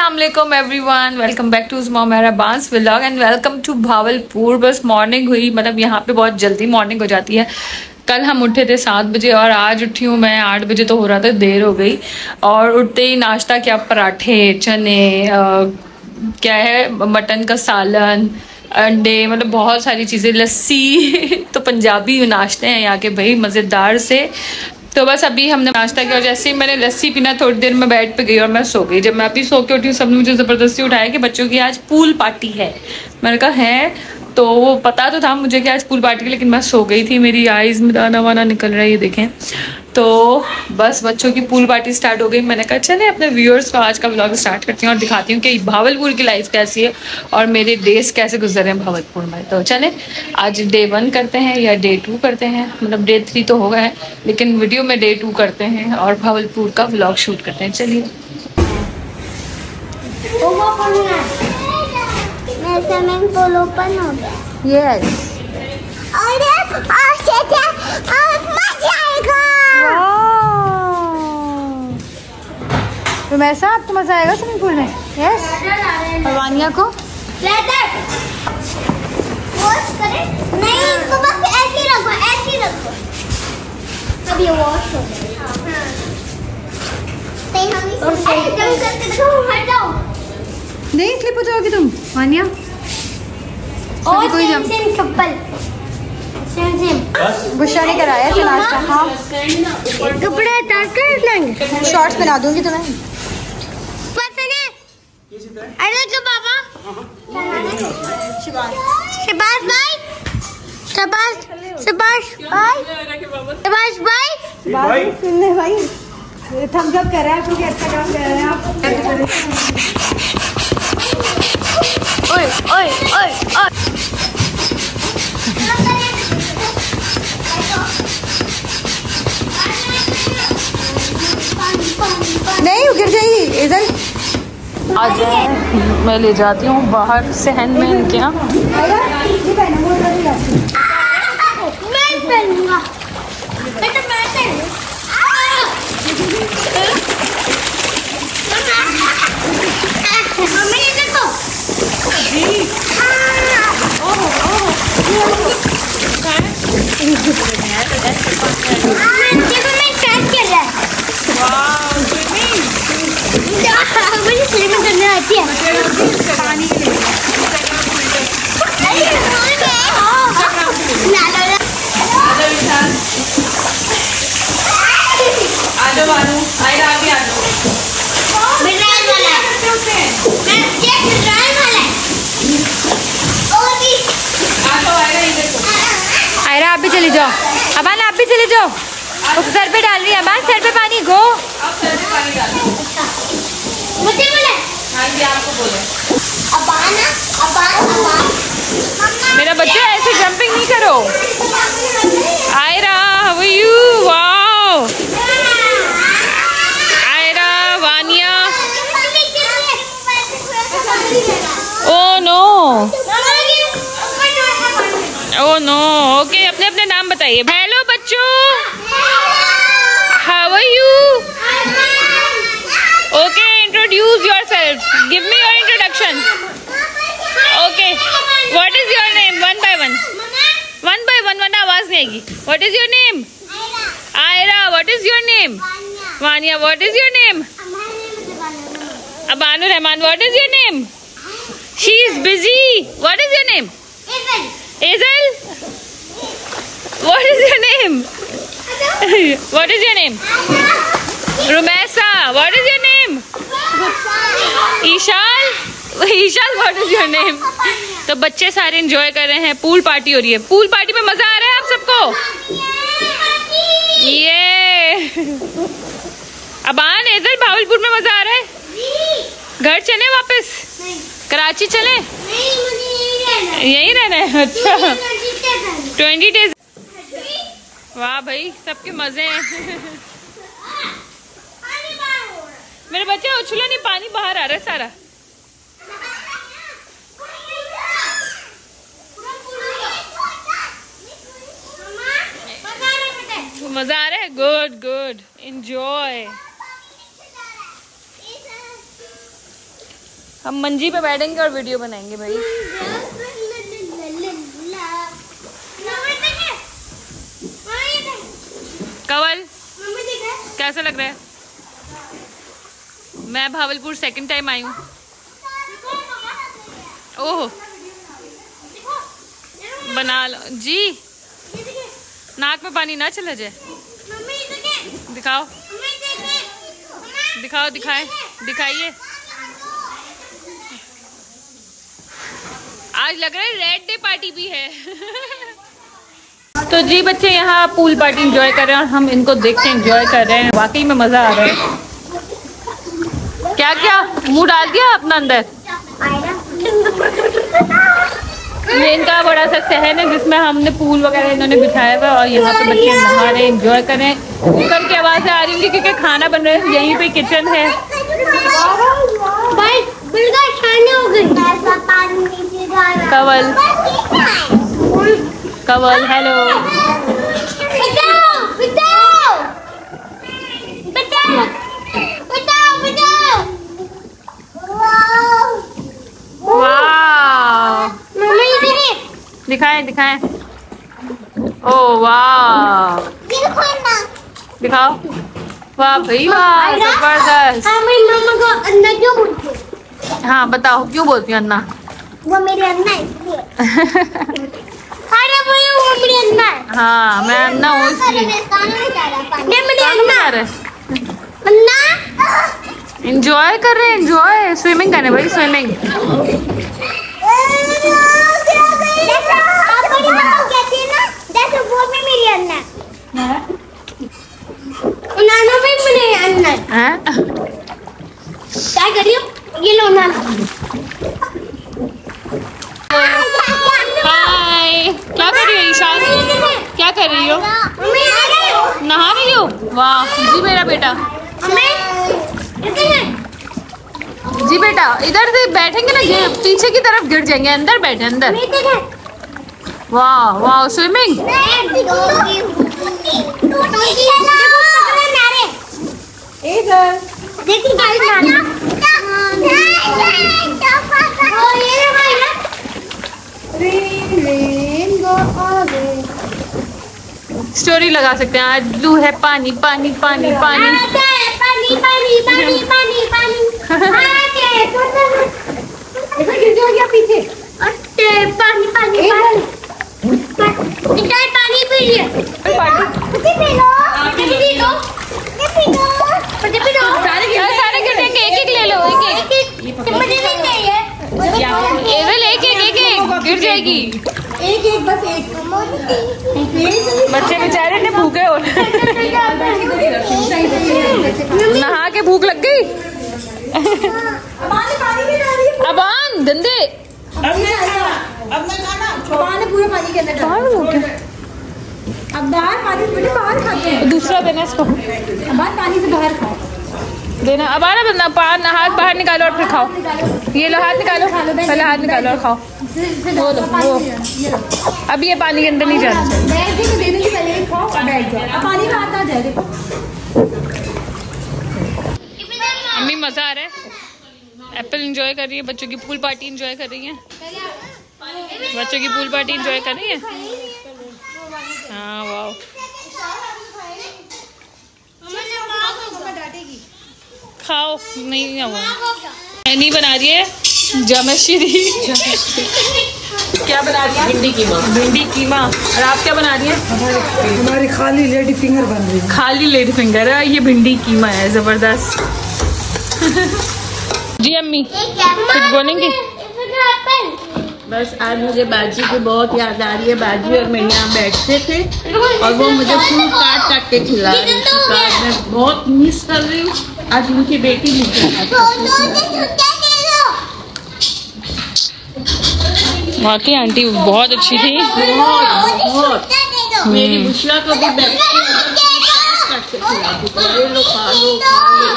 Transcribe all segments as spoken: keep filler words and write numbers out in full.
अस्सलाम वालेकुम everyone, welcome back to मेरा बांस vlog and welcome to Bahawalpur. बस मॉर्निंग हुई, मतलब यहाँ पे बहुत जल्दी मॉर्निंग हो जाती है। कल हम उठे थे सात बजे और आज उठी हूँ मैं आठ बजे, तो हो रहा था देर हो गई। और उठते ही नाश्ता किया, पराठे, चने, आ, क्या है, मटन का सालन, अंडे, मतलब बहुत सारी चीज़ें, लस्सी तो पंजाबी नाश्ते हैं यहाँ के भाई, मज़ेदार से। तो बस अभी हमने नाश्ता किया और जैसे ही मैंने लस्सी पीना थोड़ी देर में बेड पे गई और मैं सो गई। जब मैं अभी सो के उठी हूँ सबने मुझे ज़बरदस्ती उठाया कि बच्चों की आज पूल पार्टी है। मैंने कहा है, तो वो पता तो था मुझे कि आज पूल पार्टी, लेकिन मैं सो गई थी, मेरी आइज़ में दाना वाना निकल रहा है, ये देखें। तो बस बच्चों की पूल पार्टी स्टार्ट हो गई। मैंने कहा चले अपने व्यूअर्स को आज का व्लॉग स्टार्ट करती हूँ और दिखाती हूँ कि भावलपुर की लाइफ कैसी है और मेरे डेज कैसे गुजर रहे हैं भावलपुर में। तो चले आज डे वन करते हैं या डे टू करते हैं, मतलब डे थ्री तो हो गया है लेकिन वीडियो में डे टू करते हैं और भावलपुर का व्लॉग शूट करते हैं। चलिए। स्विमिंग पूल ओपन हो गया। यस। और मजा आएगा। तो वैसा आपको मजा आएगा स्विमिंग पूल में? यस। और वानिया को वॉश करें? नहीं, इसको बस ऐसे ही रखो, ऐसे ही रखो। अब ये वॉश हो गया। हाँ। नहीं, हम इसको ऐसे जम करके देखो, हट जाओ। नहीं स्लिप हो जाओगी तुम वानिया। और कोई सेम सेम चप्पल, सेम सेम। बुशा ने कराया था नाश्ता। हाँ, कपड़े उतार कर लेंगे। शॉर्ट्स पहना दूंगी तुम्हें। अरे तो बाबा शबाश भाई, शबाश शबाश भाई, शबाश भाई भाई सुनने भाई थम्स अप कर रहा है क्योंकि अच्छा काम कर रहे हैं आप। ओए ओए ओए ओए नहीं गिर जाएगी इधर। आ जाए, मैं ले जाती हूँ बाहर सहन में इनके यहाँ। मैं पहनूंगा, मैं तो मैं पहनूंगा। मम्मी ये देखो। देखो मैं कैच कर रहा है। मुझे स्विमिंग करने आती है। पानी आजो बानू आई रात ही आजो मिनरल वाला है, मैं ये मिनरल वाला है। और भी आजो आएगा इधर को। आयरा आप भी चली जाओ, अबान आप भी चले जाओ। वो सर पे डाल रही है अबान, सर पे पानी। गो अब सर पे पानी डालो। मुझे बोले? हाँ जी आपको बोले। अबान अबान अबान मेरा बच्चा ऐसे जंपिंग नहीं करो। Ayra how are you? Wow Ayra, Vania. Oh no oh no. Okay, अपने अपने नाम बताइए। हेलो बच्चों, how are you? Okay, introduce yourself, give me your introduction. Okay, what is your name? One by one, one by one, वरना आवाज नहीं आएगी। What is your name? Ayra. What is your name? Vania. What is your name? Abanu Rahman. What is your name? She is busy. What is your name? एजल। What is your name? What is your name? Rumesa. What is your name? Eshal. Eshal, what is your name? तो बच्चे सारे enjoy कर रहे हैं, pool party हो रही है। पूल पार्टी में मजा आ रहा है आप सबको? ये अबान, एजल, भावलपुर में मजा आ रहा है? घर चले वापस? कराची चले? यही रहना है। अच्छा, ट्वेंटी डेज। वाह भाई, सबके मजे हैं। मेरे बच्चे उछलो नहीं, पानी बाहर आ रहा है सारा। मजा आ रहा है? Good good, enjoy. हम मंजी पे बैठेंगे और वीडियो बनाएंगे भाई। कवल कैसा लग रहा है? मैं भावलपुर सेकंड टाइम आई हूँ। ओह बना लो जी। नाक में पानी ना चला जाए। दिखाओ दिखाओ दिखाए दिखाइए। आज लग रहा है रेड डे पार्टी भी है। तो जी बच्चे यहाँ पूल पार्टी एंजॉय कर रहे हैं और हम इनको देख के एंजॉय कर रहे हैं। वाकई में मजा आ रहा है। क्या क्या मुंह डाल दिया अपना अंदर। ये इनका बड़ा सा सहन है जिसमें हमने पूल वगैरह इन्होंने बिछाया हुआ और यहाँ पे बच्चे नहा रहे हैं, एंजॉय कर रहे हैं। कुकर की आवाज़ें आ रही होंगी क्योंकि खाना बन रहा है। यहीं पे किचन है। कवल कवल हेलो। दिखाएं दिखाएं। ओ वाह दिखाओ। वाह भाई वाह जबरदस्त। मम्मा को अन्ना क्यों बोलती हो? हाँ बताओ क्यों बोलती हो अन्ना? वो मेरी अन्ना है इसलिए। अरे वो मेरी अन्ना है। हाँ मैं अन्ना हूँ इसलिए। ये मेरी अन्ना है। अन्ना एंजॉय कर रहे हैं। एंजॉय स्विमिंग करने भाई स्विमिंग। क्या कर रही हो? ये लो ना। हाय क्या कर रही हो ईशान? क्या कर रही हो? नहा रही हो? वाह जी मेरा बेटा। जी बेटा इधर से बैठेंगे ना पीछे की तरफ गिर जाएंगे। अंदर बैठे अंदर। वाह वाह स्विमिंग। स्टोरी लगा सकते हैं। आज ब्लू है पानी पानी पानी पानी पानी पानी पानी पानी पानी पीछे पानी पानी पानी पी लिए। सारे गिरेंगे। एक एक ले लो। एक एक एवल एक एक एक एक गिर जाएगी। एक एक बस एक। बच्चे बेचारे ने भूखे हो नहा के भूख लग गई। अबान गंदे पूरा पानी के अंदर। अब बाहर पानी से बाहर खाते हैं। दूसरा देना इसको। बाहर पानी से बाहर खाओ देना। अब आना बंदा पान हाथ बाहर निकालो और फिर खाओ। ये लो हाथ निकालो। पहले हाथ निकालो और खाओ। वो लो वो। अब ये पानी के अंदर नहीं जाना चाहिए। पहले खाओ और बैठ जाओ। अब पानी में हाथ आ जाए। देखो अम्मी मजा आ रहा है। एप्पल एंजॉय कर रही है। बच्चों की पूल पार्टी एंजॉय कर रही है। बच्चों की पूल पार्टी एंजॉय कर रही है। हाँ वाह खाओ। नहीं हुआ नहीं बना रही है जमश्री। क्या बना रही है? भिंडी कीमा। भिंडी कीमा। और आप क्या बना रही है? हमारी खाली लेडी फिंगर बन रही है। खाली लेडी फिंगर है। ये भिंडी कीमा है जबरदस्त। जी अम्मी कुछ बोलेंगे? बस आज मुझे बाजी की बहुत याद आ रही है। बाजी और मैं यहाँ बैठते थे और वो मुझे फूल काट काट के खिला रही थी। मैं बहुत मिस कर रही हूँ। आज उनकी बेटी मुझे वाकई आंटी बहुत अच्छी थी। बहुत बहुत मेरी बुशरा को भी बैठ के खिलाती थी। ये लो खा लो खा लो।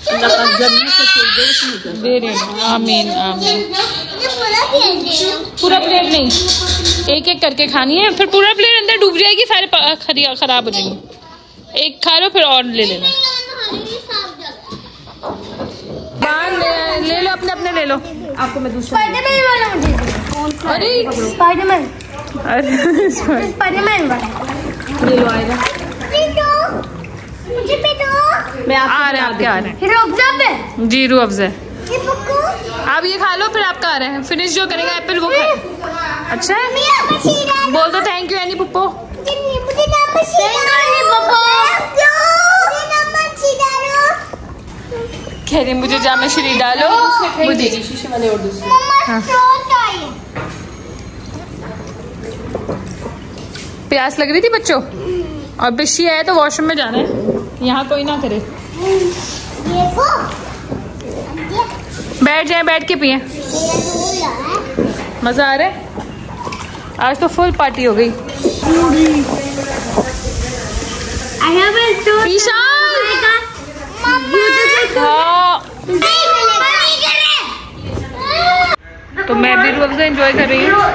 दे रहे हैं। आमीन आमीन। पूरा प्लेट नहीं एक एक करके खानी है। फिर पूरा प्लेट अंदर डूब जाएगी। सारे खराब हो जाएंगे। एक खा लो फिर और ले लेना। ले, ले लो अपने अपने ले ले लो। आपको मैं दूसरा स्पाइडरमैन वाला मुझे कौन सा? अरे स्पाइडरमैन अरे स्पाइडरमैन वाला ले लो आएगा। मुझे पे दो। मैं आ आपको रहे हैं आपके आ रहे हैं हीरो अफजा पे जी रू अफ़ज़ा। ये बुक्कू आप ये खा लो फिर आपका आ रहे हैं। फिनिश जो करेगा एप्पल वो खा। अच्छा है मैं मछली डाल बोल दो थैंक यू एनी पुप्पो। मुझे ना मछली डालो मुझे ना मछली डालो। कह रही मुझे जामे श्री डालो। मुझे देगी शीशे वाले और दूसरे। मम्मा सो चाहिए। प्यास लग रही थी बच्चों और बिशी आए तो वॉशरूम में जाना है। यहाँ कोई ना करे। ये वो बैठ जाए बैठ के पिए। मजा आ रहा है। आज तो फुल पार्टी हो गई। विशाल हाँ तो मैं भी रू अफ़ज़ा एंजॉय कर रही हूँ।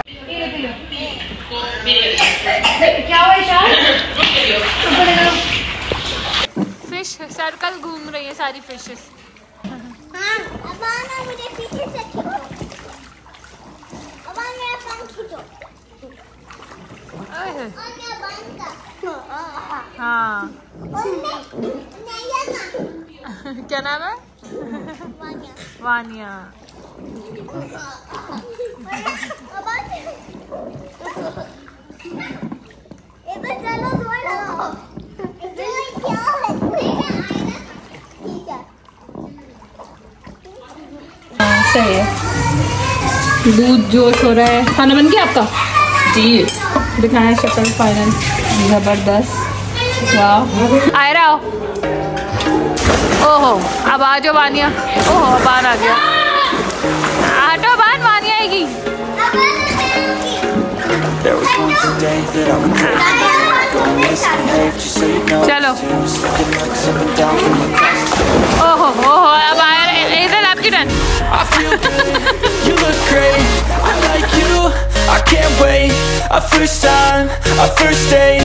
फिश सर्कल घूम रही है सारी फिशेस। हाँ अब आना मुझे पीछे से खींचो। अब आना मेरा पंख खींचो। अरे, और मैं बंद कर। हाँ और मैं नैया ना क्या नाम है वानिया। वानिया। अब आना ये बस चलो दो लगाओ। इसमें क्या है? ठीक है सही है। दूध जोश हो रहा है। खाना बन गया आपका जी। दिखाएं शक्ल फाइनल जबरदस्त। वाह आए रहा हो। ओहो अब आ जाओ वानिया। ओहो बान आ गया। हटो बान वानिया आएगी। There was once a day that I would crave. Go misbehave just so you know. चलो Slipping like something down from the clouds. ओहो ओहो अब आया इधर आपकी turn. I feel good, you look great. I like you, I can't wait. A first time, a first date.